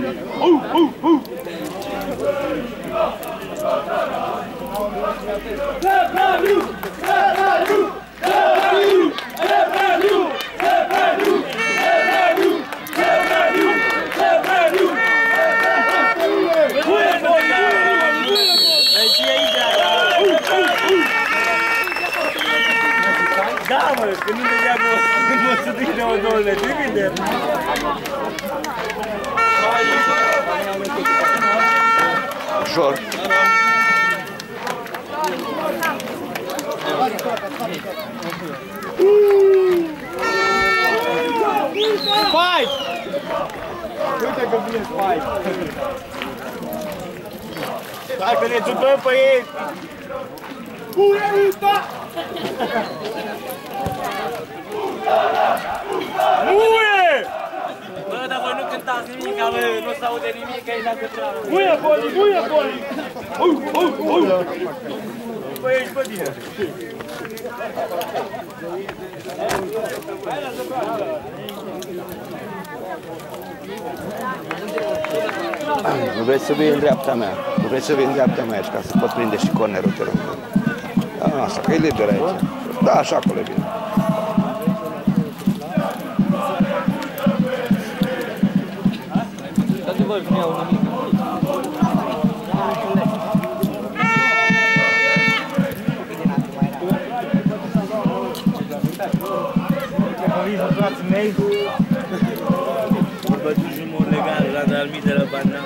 Da, mă, când nu vedea când mă să duc de o două legi, vede? Ușor. Fight! Uite că vine fight! Hai că ne tupăm pe ei! Uita! Muie! Bă, dar voi nu cântați nimic, bă, nu s-aude nimic, că e dacă treabă. Muie, Poli, muie, Poli! Bă, ești pe tine! Nu vrei să vii în dreapta mea. Nu vrei să vii în dreapta mea aici, ca să pot prinde și cornerul, te rog. Da, asta, că e liber aici. Da, așa acolo e bine. Într-adevăr, nu iau nimic. Frații mei, bătuși în mod legal, la almii de la Bandan.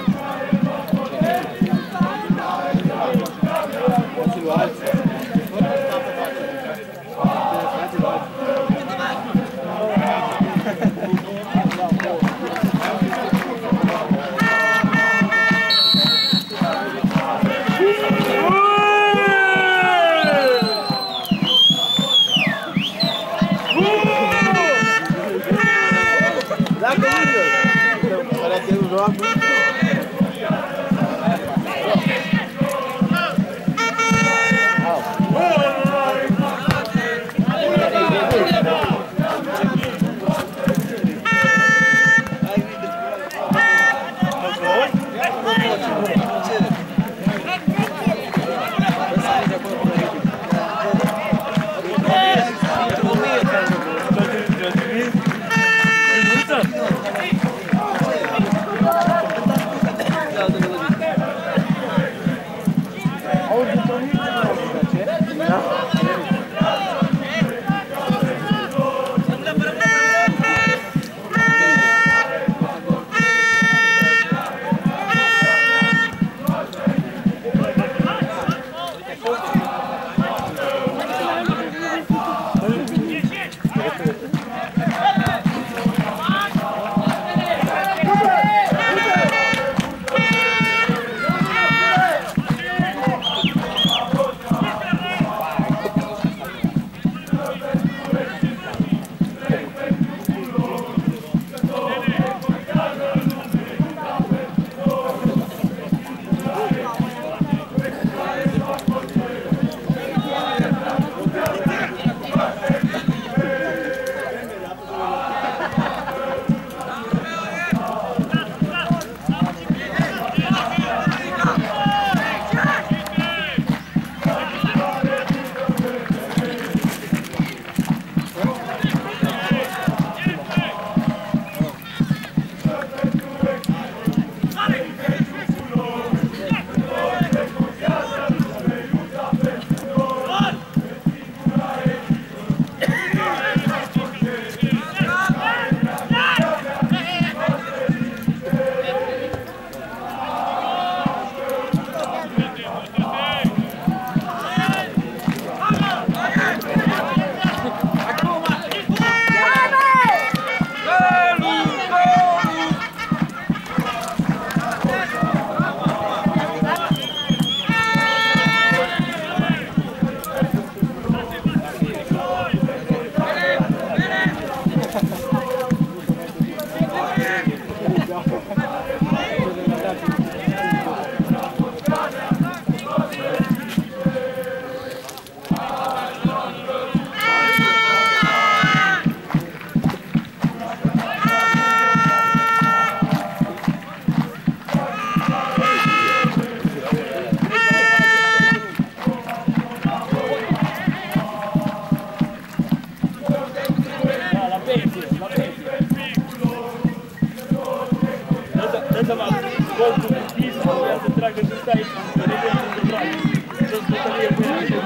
Dă seama, golul cu pism, vrea să tragă și stai, revenți în drag. Să-ți bătălie cu ea și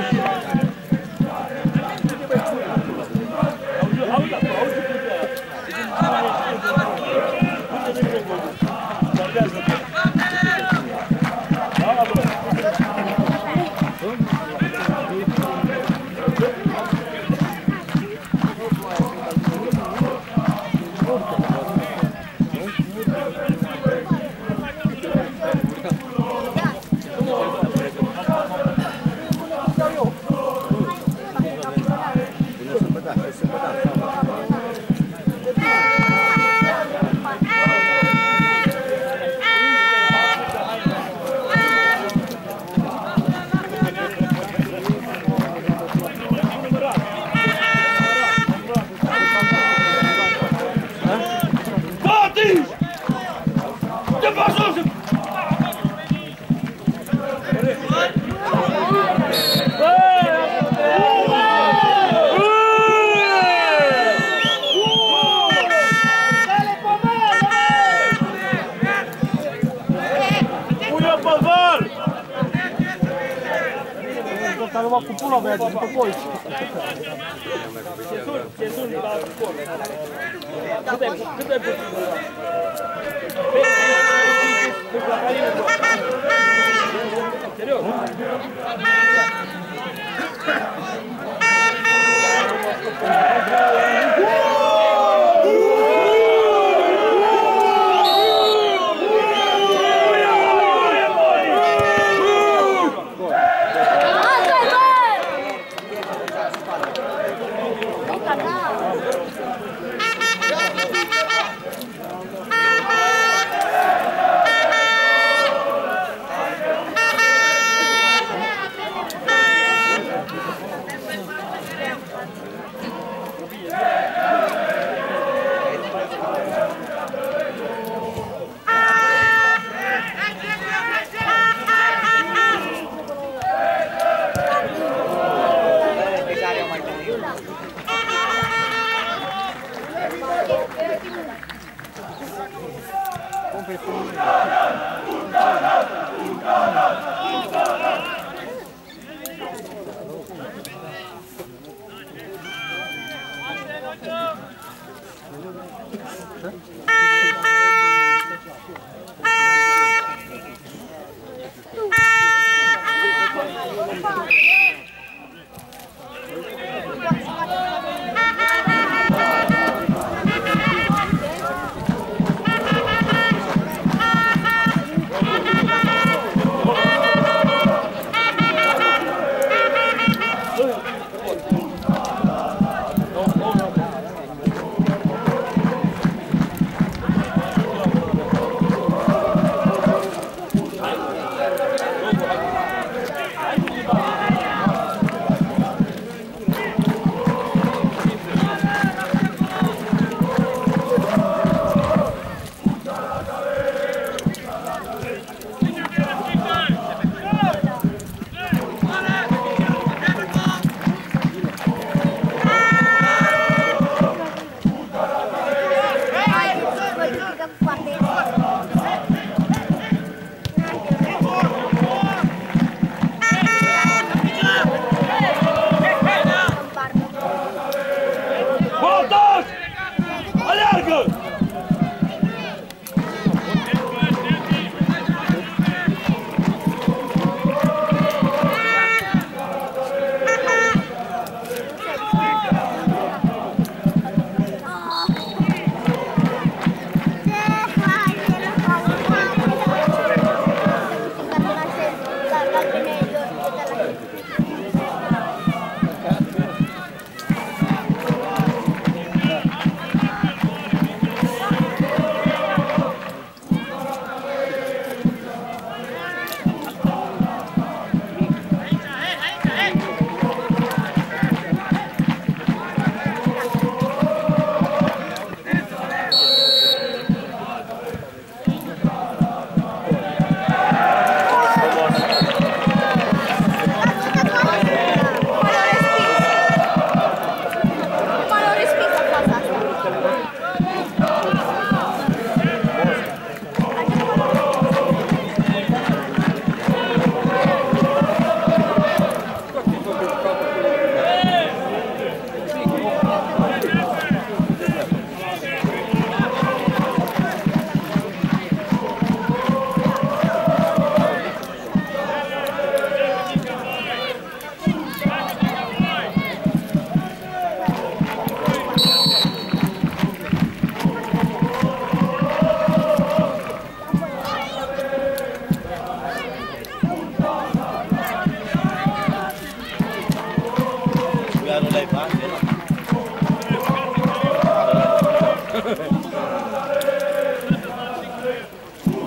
auzi acolo, auzi cu ea. Uite de greu, salvează-te. Da, bă. Cu pula mea, după voi. Ce sunt la sport? Cât ai puțin? La calină. Serios?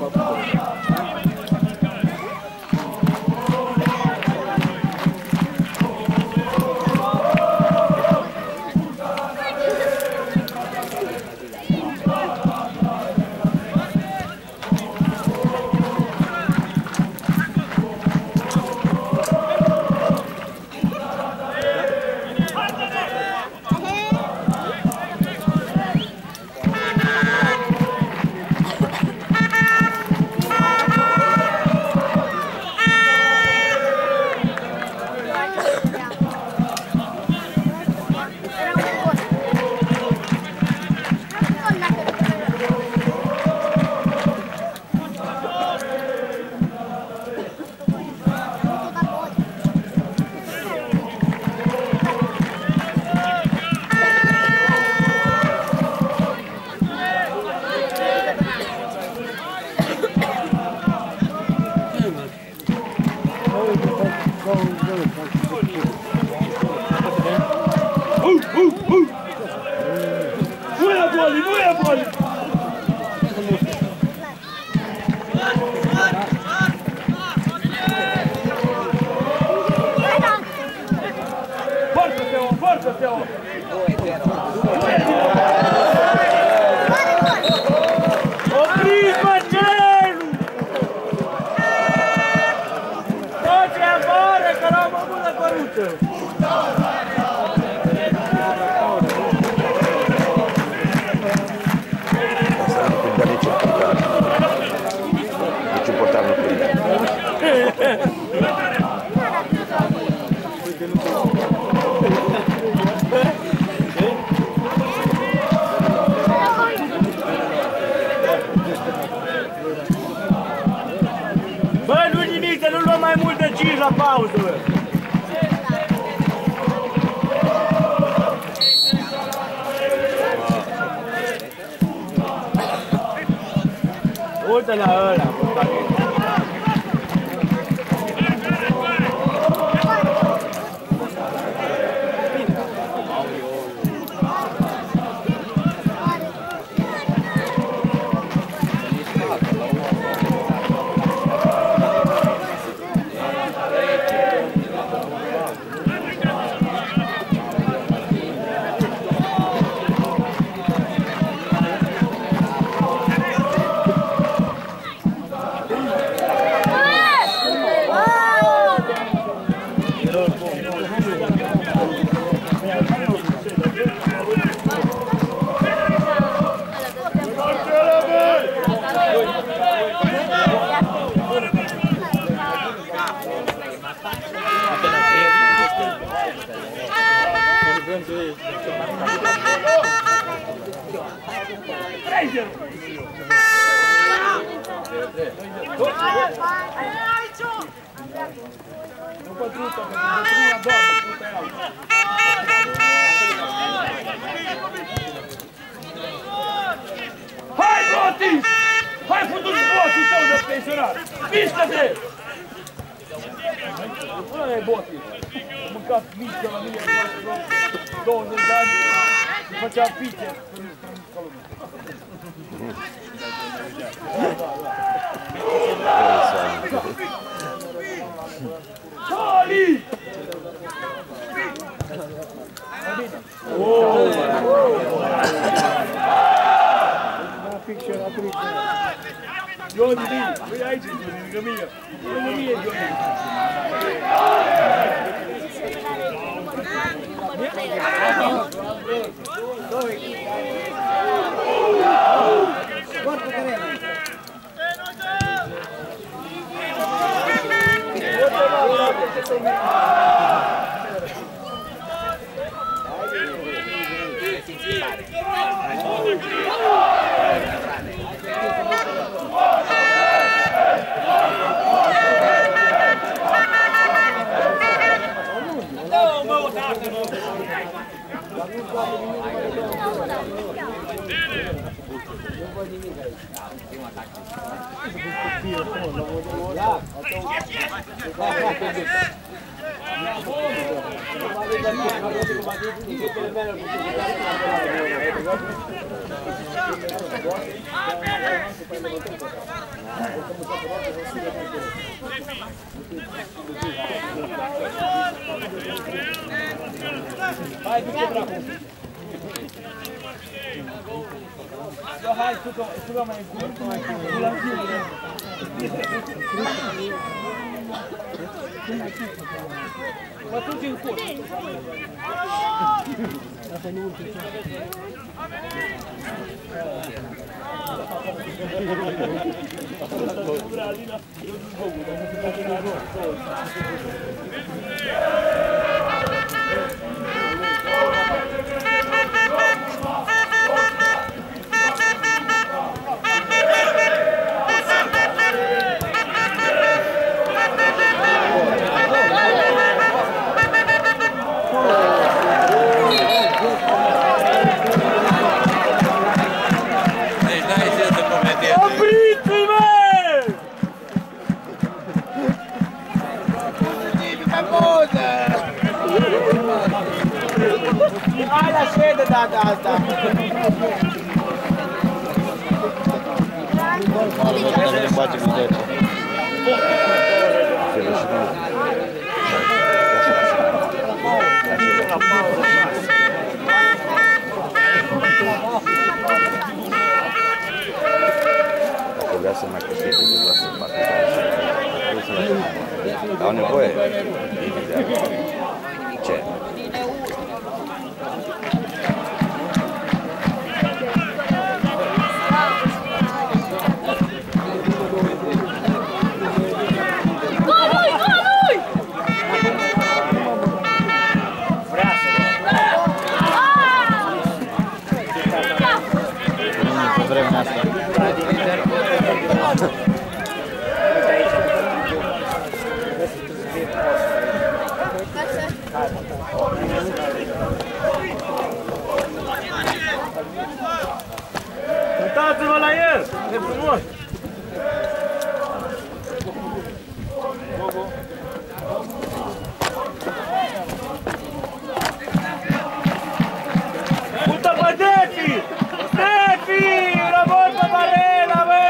Bă, nu nimic, să nu luăm mai mult de 5 la pauză, bă! Uite la ăla, bă! Hai, Botis! Hai, futu-ți botul tău de pensionar! Mișcă-te! Ăla e Botis. Am mâncat mișcă la mine 20 de ani și făcea pice. Charlie! Johnny, vei aici, Johnny, lângă mine. Lângă mine, Johnny. Foarte tare. Hai, du-te dracu! Da, hai, suga mai încurc, cu la ziua. Mă duci în cur. Asta nu urcă. Hai la șede de data asta! Să ne facem ideea. Dacă vrea să mai câștige, vreau să facă. Au nevoie. Ce? Uitați-vă la el! E frumos! Uita pe Defi! Defi! Rămân pe Varela, bă!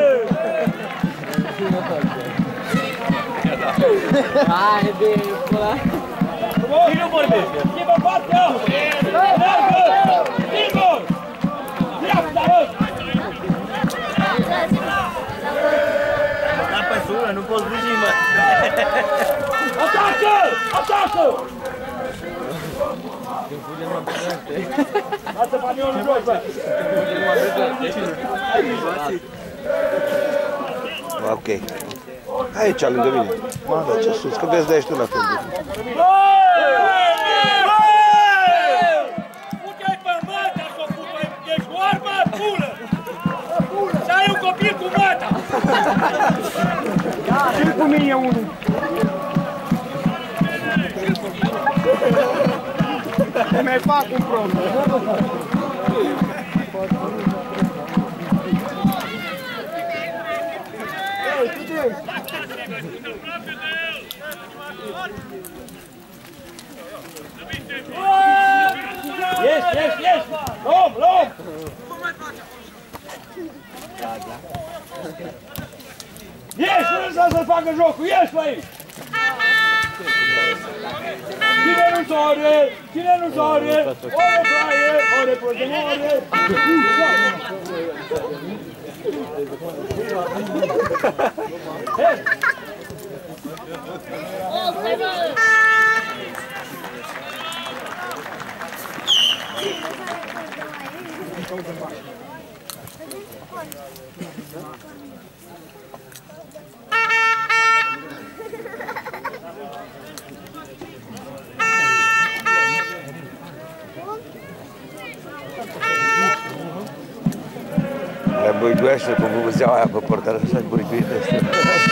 Hai, bine, pula! Cine vorbește? Ce vă fac eu? Meargă! Igor! Dreapta, bă! Da pe sună, nu poți fugi, mă. Atacă! Atacă! Lasă panionul jos, bă! Ok. Aici, lângă mine. Mă, dar ce sus, că vezi de aici tu la fel. Puteai pe măta să o puteai, ești oarbă, pulă! Să ai un copil cu măta! Și cu mine unul. Mai fac un prom. Ieși! Luăm! Ieși, nu lăsa să facă jocul, ieși pe aici! Cine nu soare? Ore fraie, ore prozemore! Hei! La băiduiește cu bubuzeaua aia pe portar, așa buricuită este.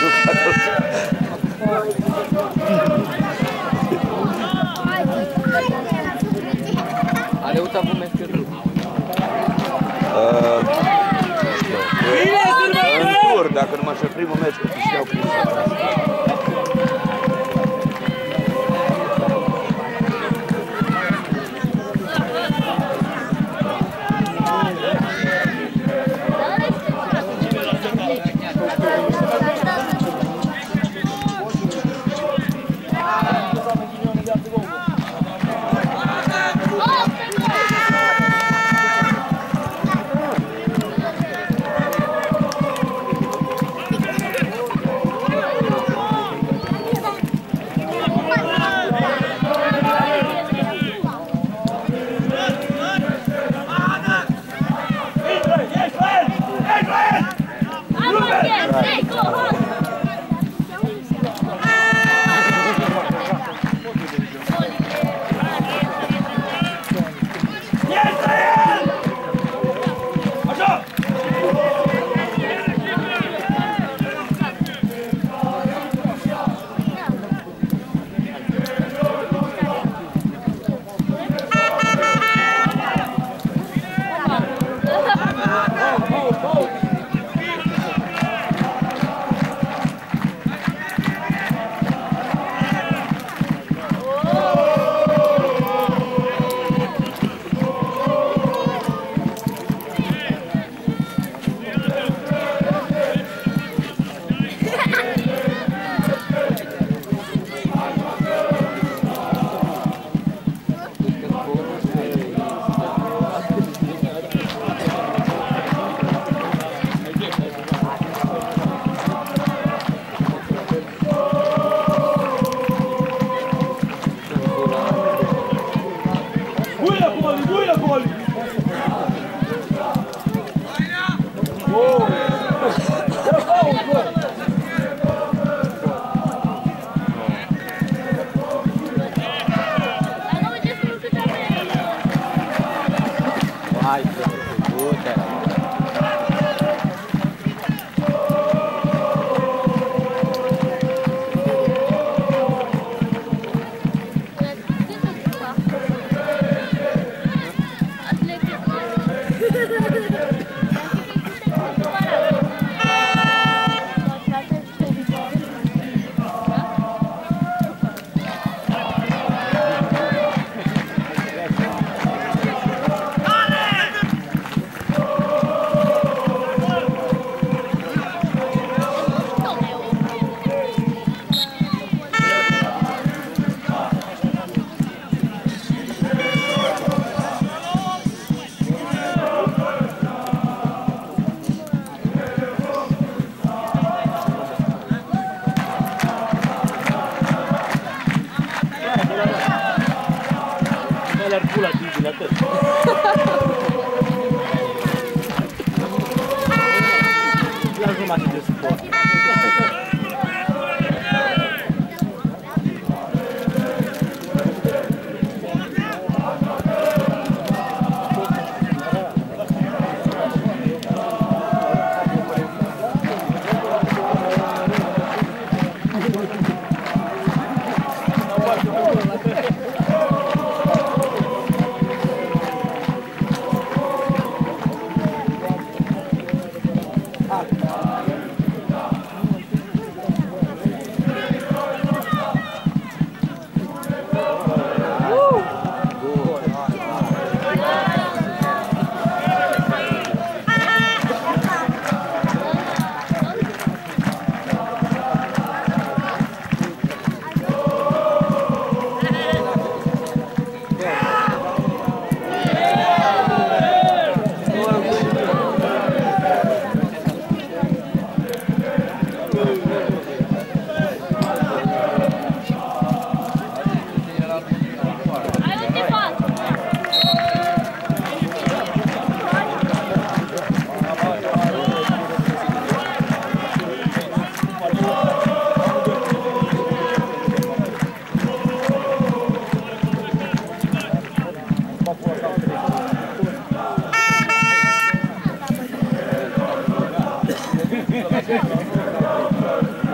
Ale uita cum e pierdut. În tur, dacă nu m-aș fi primul meci cu Chișinău Cluj. Thank you.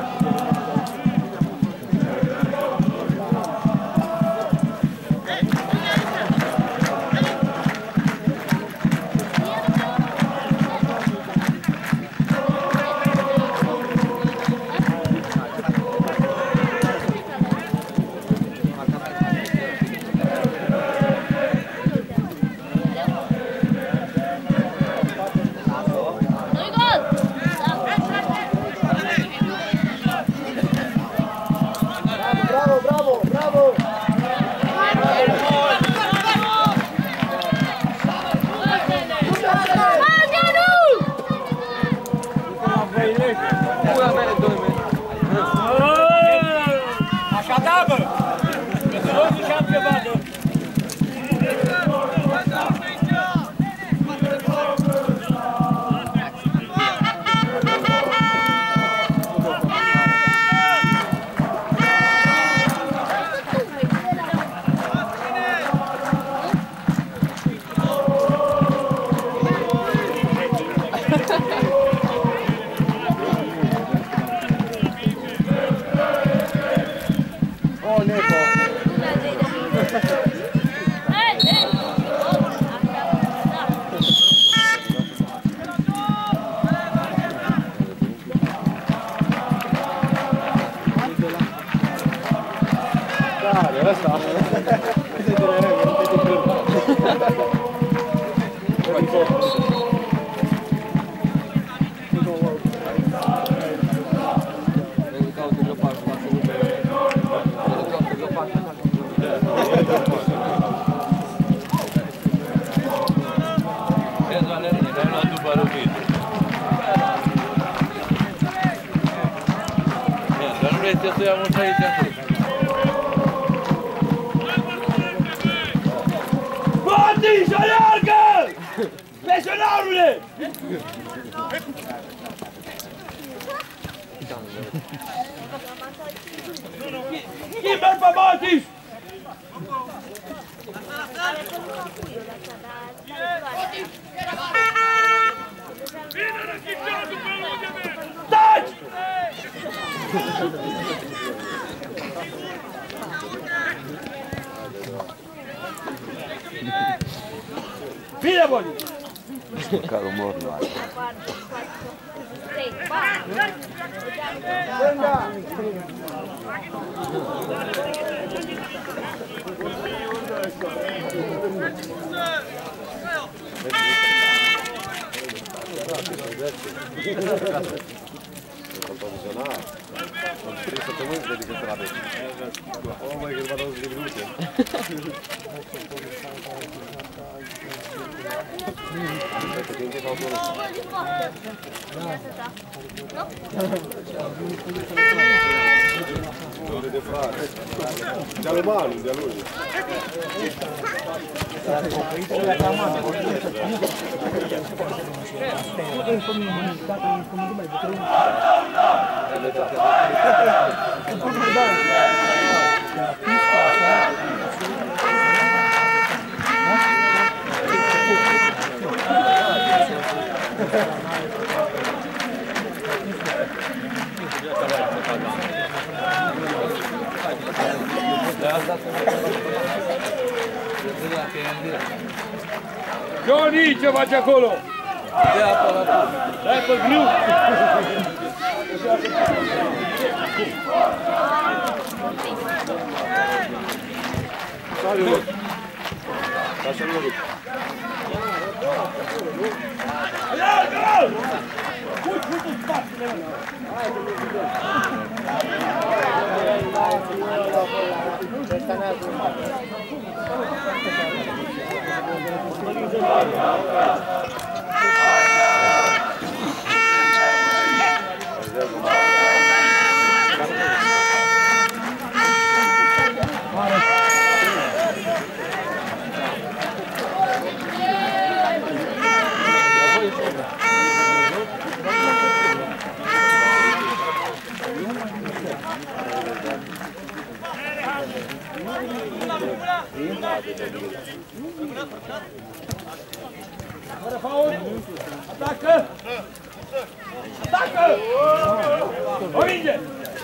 Ăsta. Să ia mult aici acolo. Bati, și aleargă! Pensionarule! Schimbă-l pe Batis! Taci! Bine, Boni! Măcar umor nu are. De-a manu, de-a lui. Johnny, ce faci acolo? Dai pe grâu! Salut! Salut! Aleargă! Uite în spatele meu! Fără faul! Atacă! Atacă! O minge!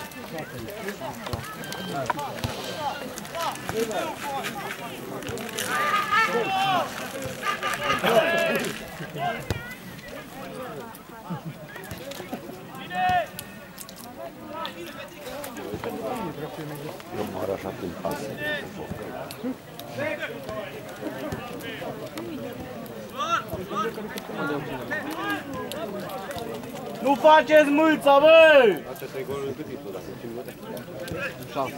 Eu mor așa prin pasă. Nu faceți mâlța, bă! Astea 3 goluri cât titlul, dacă 5 minute? 6.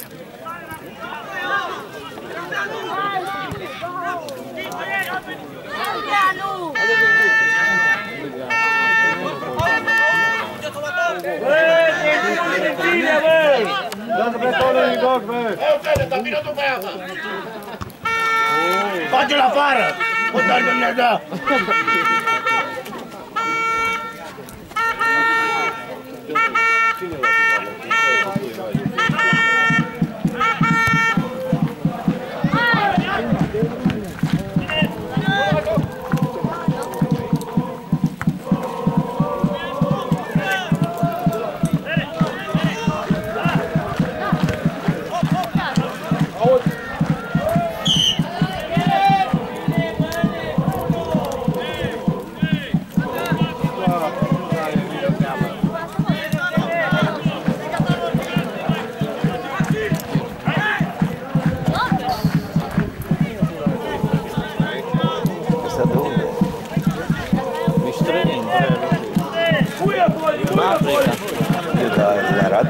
Dați bretonul în gog, bă! Face-l afară! O dai Dumnezeu! plecat.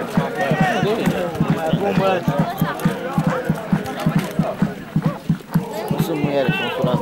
Nu sunt muiere, sunt surate.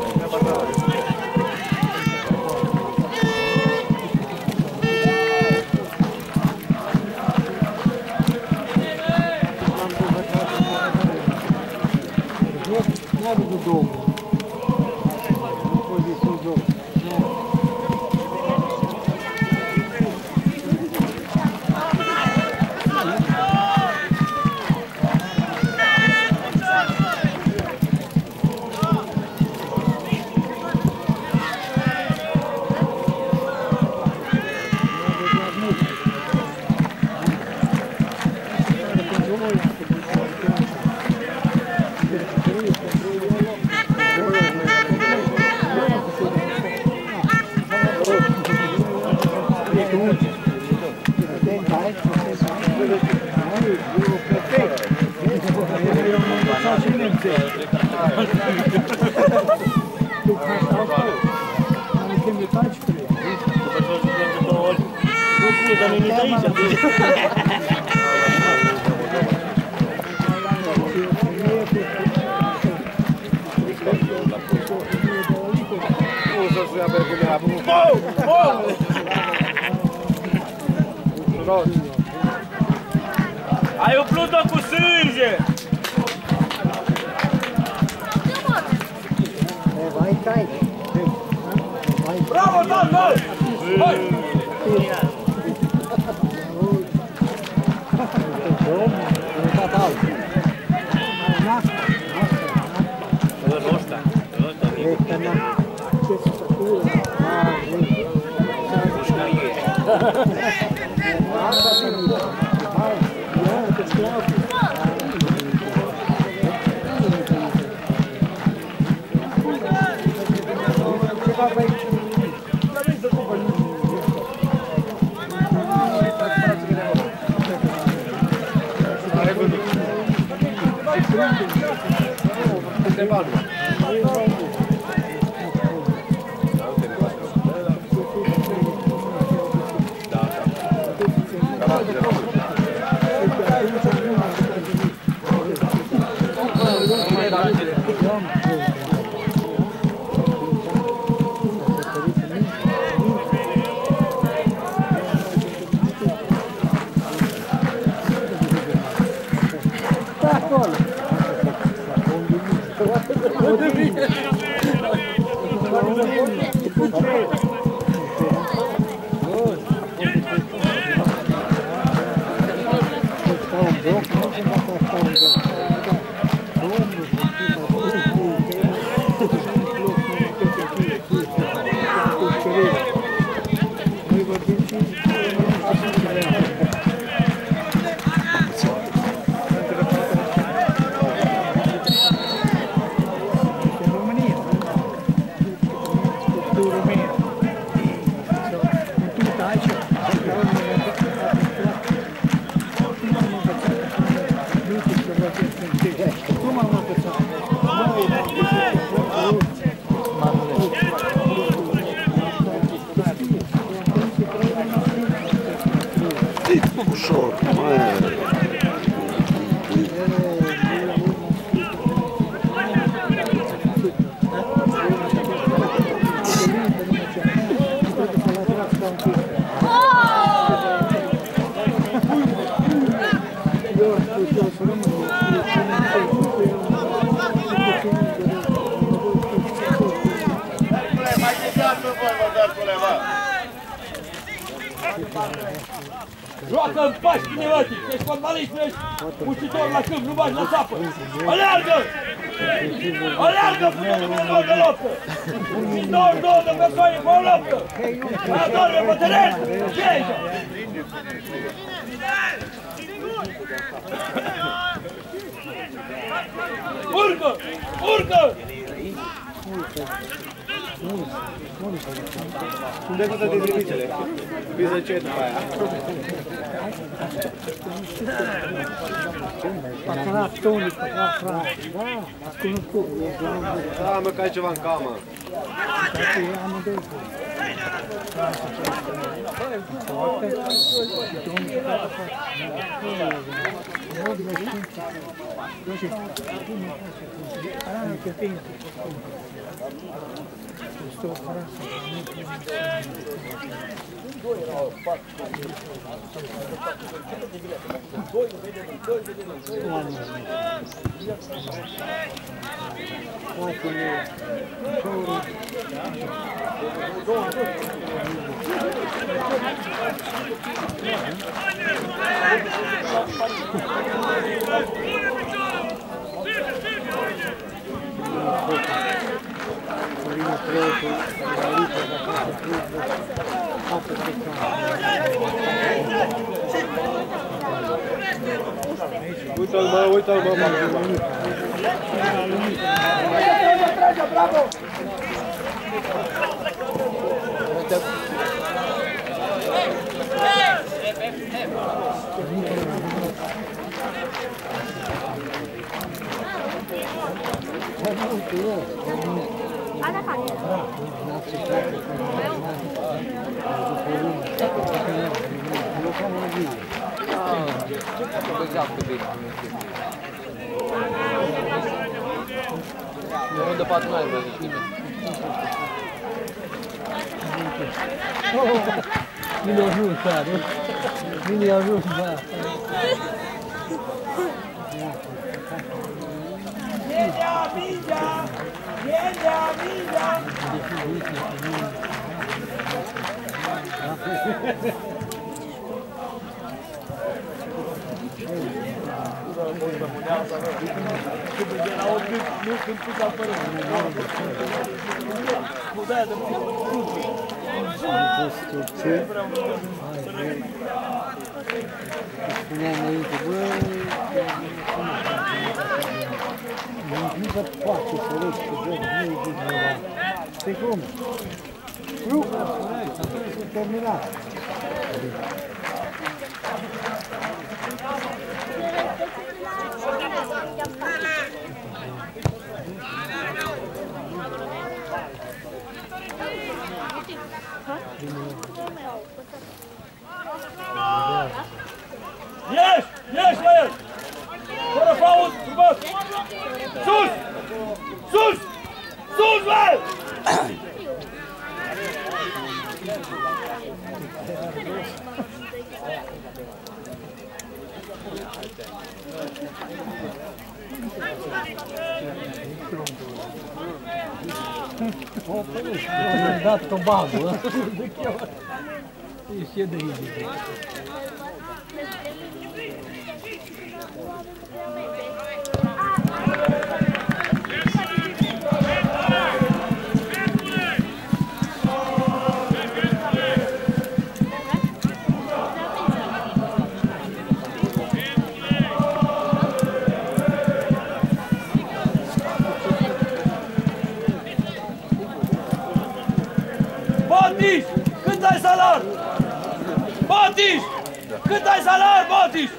Ai umplut-o cu sânge! Bravo, tată! Hai! Ușor, mă. Joacă în pași kinematic, ești fotbalist, ești muncitor la câmp, nu bagi la sapă. Aleargă! Aleargă până nu vă de loptă! 22 de persoane pe o loptă! Aia doarme pe teren! Ce e aici? Urcă! Urcă! Unde e toate deziricele? Viză ce după aia? Păcărat Tony, păcărat Frank. Da, ați cunoscut. Da, mă, că ai ceva în camă. Amândoi. Uite-l, mă, uite-l, mă. Trage, bravo! Nu de 4 mai văzut nimeni. Mine a ajuns, cara. Mine a ajuns, da. Mingea, mingea! Mingea, mingea! Spuneam înainte, bă, nu se poate să legi cu joc, nu e din ăla. Știi cum? Nu, spuneai, atunci s-a terminat. Ieși! Ieși la el! Fără fault, frumos! Sus! Sus! Sus la el! Mi-a dat tobagul ăsta. Ești de ridică. Botiș! Cât ai salar? Botiș! Cât ai salar, Botiș?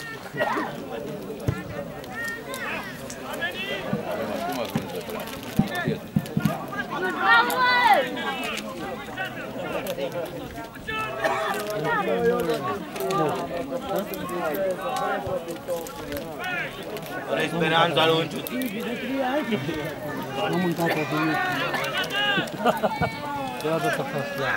Are speranța lui Unciu. Am mâncat o venit. Eu adă să fac ea.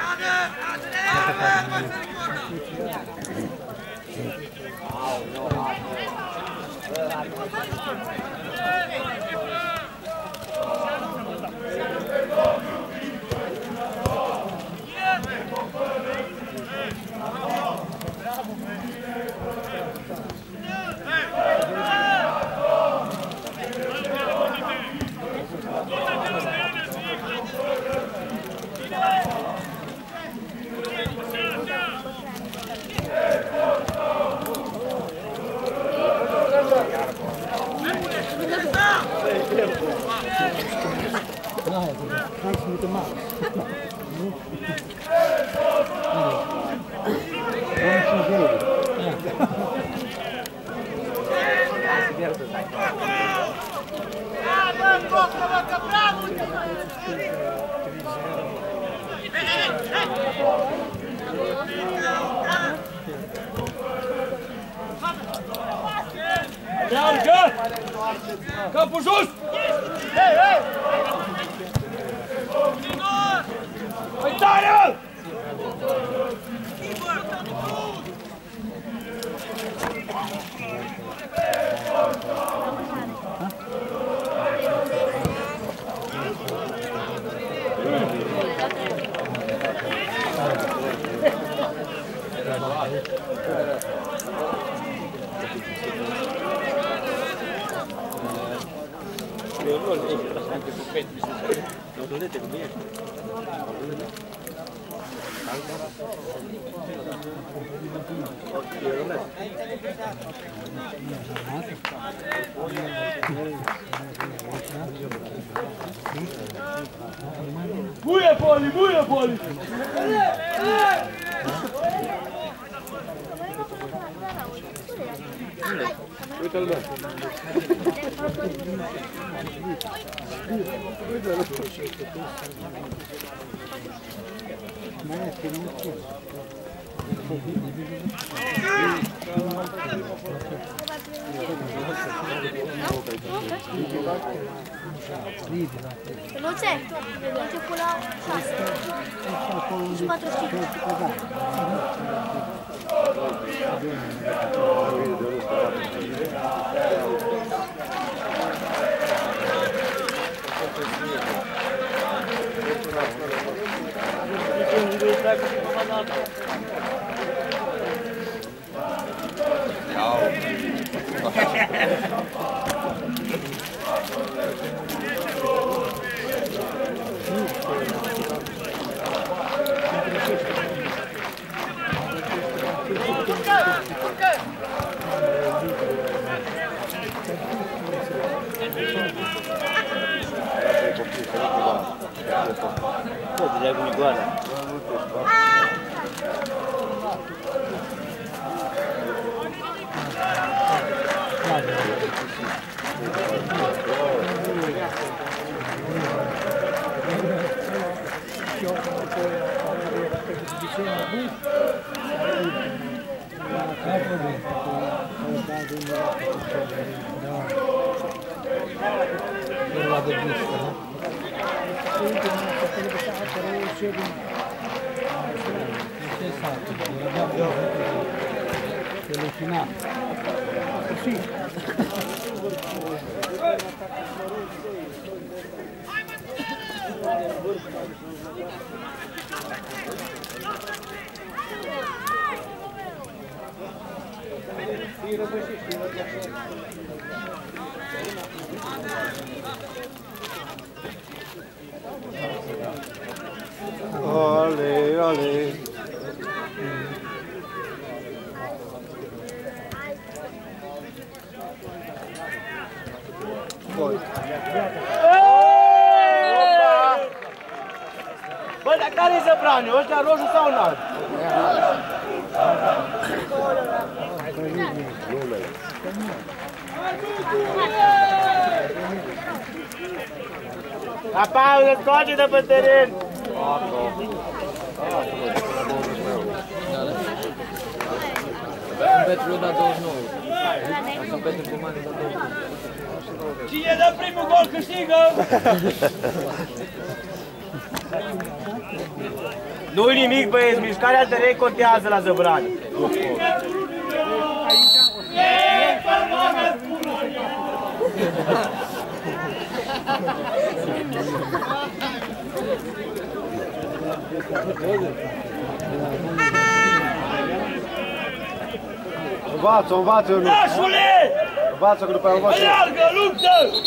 Aleargă! Capul jos! Păi tare! Buia, Poli, buia, Poli! Uite-l, bă. Nu ce? Început la 6 și 45. Ole, ole. Bă, dar care-i zăbraniu? Ăștia roșu sau înalt? Apauză, scoate de pe teren! Pentru da 29. Asta pentru Germania da 29. Cine dă primul gol câștigă! Nu-i nimic, băieți, mișcarea teren contează la zăbrani. Învață, învață, nu. Nașule! Învață că după aia învață. Aleargă, luptă!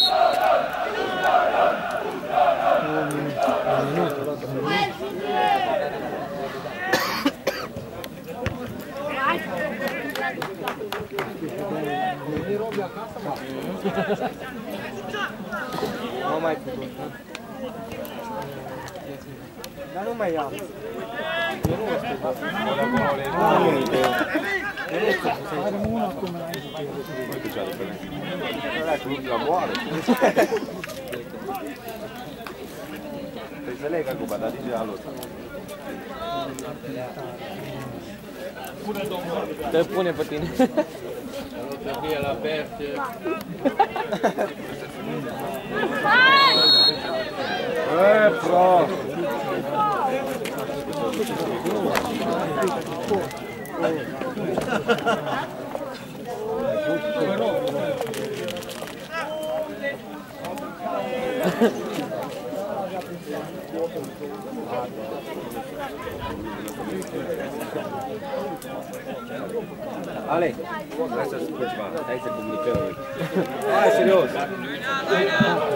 Nu mai putut. Dar nu mai iau. Eu nu știu. Trebuie să leg acum, dar nici alut. Te pune pe tine. Să fie la perce. Prost! Ale, hai să spun ceva, hai să comunicăm. Hai, serios!